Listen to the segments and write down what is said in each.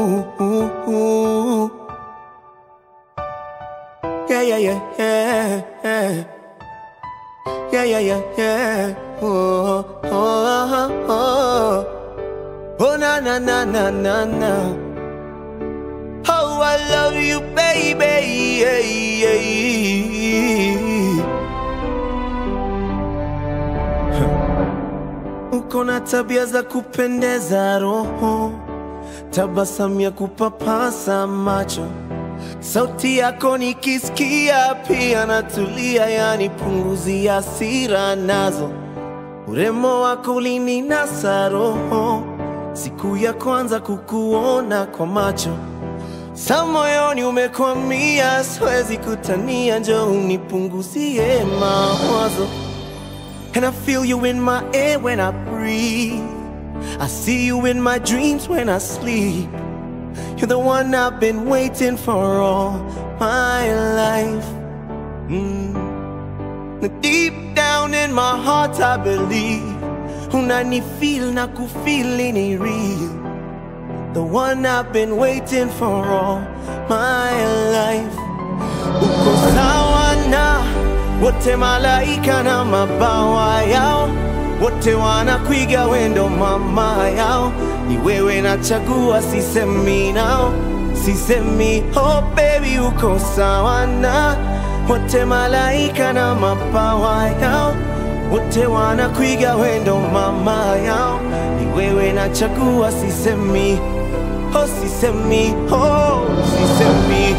Yeah, yeah, yeah, yeah, yeah. Yeah, yeah, yeah, yeah. Oh, oh, oh, oh. Oh, na, na, na, na, na, na. Oh, I love you, baby. Yeah, yeah, yeah. Uko na tabia za kupendeza roho, tabasamu ya kupapasa macho, sauti yako nikisikia pia natulia, yani punguzia hasira nazo. Urembo wako ulininasa roho, siku ya kwanza kukuona kwa macho, sa moyoni umekwamia, siwezi kutania, njoo unipunguzie mawazo. And I feel you in my air when I breathe, I see you in my dreams when I sleep. You're the one I've been waiting for all my life. Deep down in my heart I believe, unanifeel na kufeel ni real. The one I've been waiting for all my life. Uko sawa na wote malaika na mabawa yao, wote wanakuiga wendo mama yao. Ni wewe nachagua, sisemi nao, sisemi. Oh baby, uko sawa na wote malaika na mabawa yao, wote wanakuiga wendo mama yao. Ni wewe nachagua, sisemi. Oh sisemi, oh sisemi.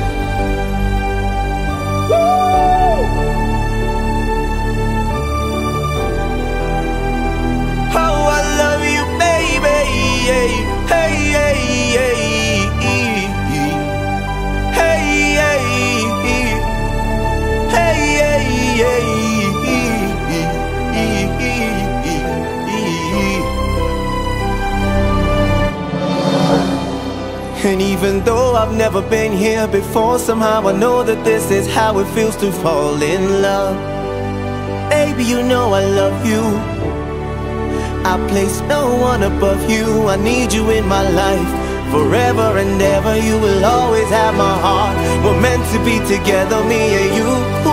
Hey, hey, hey, hey, hey, hey, hey, and even though I've never been here before, somehow I know that this is how it feels to fall in love. Baby, you know I love you, I place no one above you. I need you in my life forever and ever. You will always have my heart. We're meant to be together, me and you.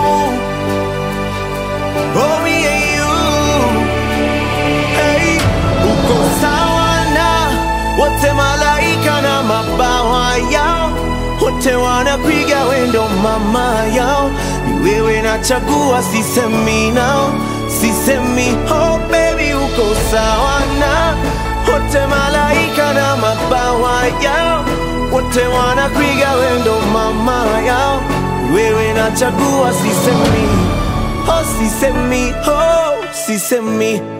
Oh, me and you. Hey, uko sawa na wote malaika na mabawa yao, wote wanapiga wendo mama yao. Ni wewe nachagua, sisemi nao, sisemi. Oh baby, uko sawa na wote malaika na mabawa yao, wote wanakuiga wendo mama yao. Wewe nachagua, sisemi. Oh sisemi, oh sisemi.